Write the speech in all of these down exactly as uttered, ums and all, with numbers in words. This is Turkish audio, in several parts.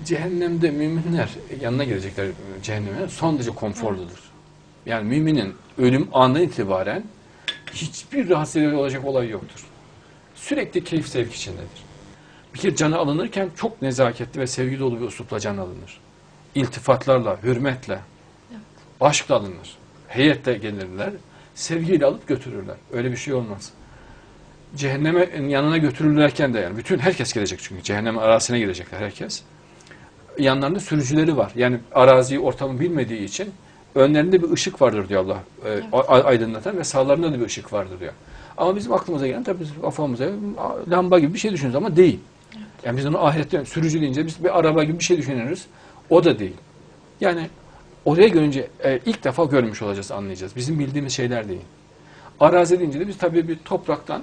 Cehennemde müminler yanına gelecekler cehenneme son derece konforludur. Yani müminin ölüm anından itibaren hiçbir rahatsız edici olacak olay yoktur. Sürekli keyif zevk içindedir. Bir kere canı alınırken çok nezaketli ve sevgi dolu bir üslupla can alınır. İltifatlarla, hürmetle, evet, aşkla alınır. Heyetle gelirler, sevgiyle alıp götürürler. Öyle bir şey olmaz. Cehenneme yanına götürülürken de yani bütün herkes gelecek çünkü cehennem arazisine girecekler herkes. Yanlarında sürücüleri var. Yani araziyi, ortamı bilmediği için önlerinde bir ışık vardır diyor Allah. Evet. Aydınlatan ve sağlarında da bir ışık vardır diyor. Ama bizim aklımıza gelen tabii kafamıza lamba gibi bir şey düşünürüz ama değil. Evet. Yani biz onu ahirette sürücü deyince biz bir araba gibi bir şey düşünürüz. O da değil. Yani oraya görünce e, ilk defa görmüş olacağız, anlayacağız. Bizim bildiğimiz şeyler değil. Arazi deyince de biz tabii bir topraktan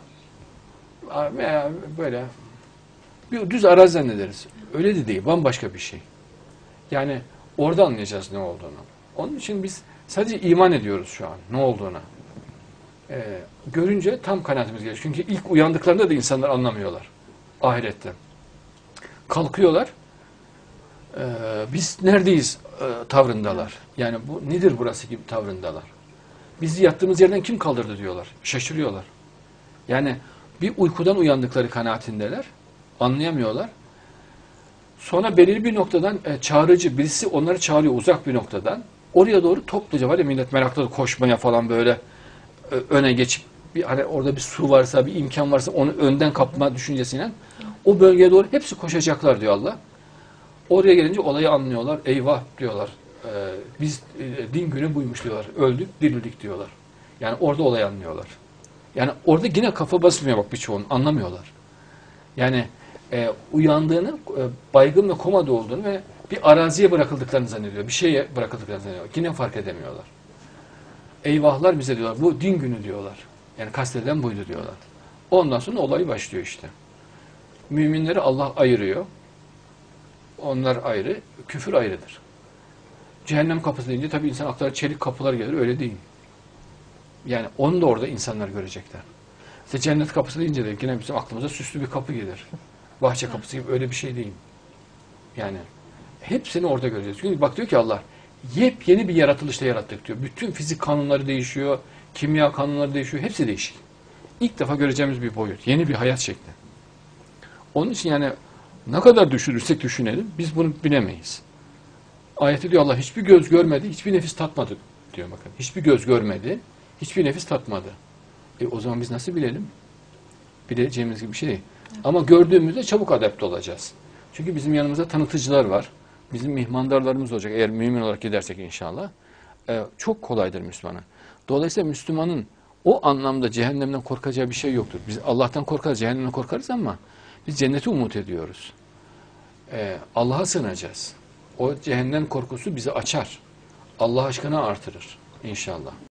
veya böyle bir düz arazi zannederiz. Öyle de değil. Bambaşka bir şey. Yani orada anlayacağız ne olduğunu. Onun için biz sadece iman ediyoruz şu an ne olduğuna. Ee, görünce tam kanaatimiz geliyor. Çünkü ilk uyandıklarında da insanlar anlamıyorlar. Ahirette. Kalkıyorlar. E, biz neredeyiz e, tavrındalar. Yani bu nedir burası gibi tavrındalar. Bizi yattığımız yerden kim kaldırdı diyorlar. Şaşırıyorlar. Yani bir uykudan uyandıkları kanaatindeler. Anlayamıyorlar. Sonra belirli bir noktadan e, çağrıcı birisi onları çağırıyor uzak bir noktadan. Oraya doğru topluca var ya millet meraklı koşmaya falan böyle e, öne geçip bir hani orada bir su varsa bir imkan varsa onu önden kapma düşüncesiyle o bölgeye doğru hepsi koşacaklar diyor Allah. Oraya gelince olayı anlıyorlar. Eyvah diyorlar. E, biz e, din günü buymuş diyorlar. Öldük, dirildik diyorlar. Yani orada olayı anlıyorlar. Yani orada yine kafa basmıyor bak birçoğunun anlamıyorlar. Yani e, uyandığını, e, baygın ve komada olduğunu ve bir araziye bırakıldıklarını zannediyor. Bir şeye bırakıldıklarını zannediyor. Yine fark edemiyorlar. Eyvahlar bize diyorlar. Bu din günü diyorlar. Yani kastedilen buydu diyorlar. Ondan sonra olay başlıyor işte. Müminleri Allah ayırıyor. Onlar ayrı, küfür ayrıdır. Cehennem kapısı deyince tabii insan aklına çelik kapılar gelir. Öyle değil. Yani onu da orada insanlar görecekler. İşte cennet kapısı deyince de yine bizim aklımıza süslü bir kapı gelir. Bahçe kapısı gibi öyle bir şey değil. Yani hepsini orada göreceğiz. Çünkü bak diyor ki Allah, yepyeni bir yaratılışla yarattık diyor. Bütün fizik kanunları değişiyor, kimya kanunları değişiyor, hepsi değişik. İlk defa göreceğimiz bir boyut, yeni bir hayat şekli. Onun için yani ne kadar düşünürsek düşünelim, biz bunu bilemeyiz. Ayette diyor Allah, hiçbir göz görmedi, hiçbir nefis tatmadı diyor bakın. Hiçbir göz görmedi, hiçbir nefis tatmadı. E o zaman biz nasıl bilelim? Bileceğimiz gibi bir şey değil. Evet. Ama gördüğümüzde çabuk adapte olacağız. Çünkü bizim yanımızda tanıtıcılar var. Bizim mihmandarlarımız olacak eğer mümin olarak gidersek inşallah. Ee, çok kolaydır Müslümana. Dolayısıyla Müslümanın o anlamda cehennemden korkacağı bir şey yoktur. Biz Allah'tan korkarız, cehennemden korkarız ama biz cenneti umut ediyoruz. Ee, Allah'a sığınacağız. O cehennem korkusu bizi açar. Allah aşkına artırır inşallah.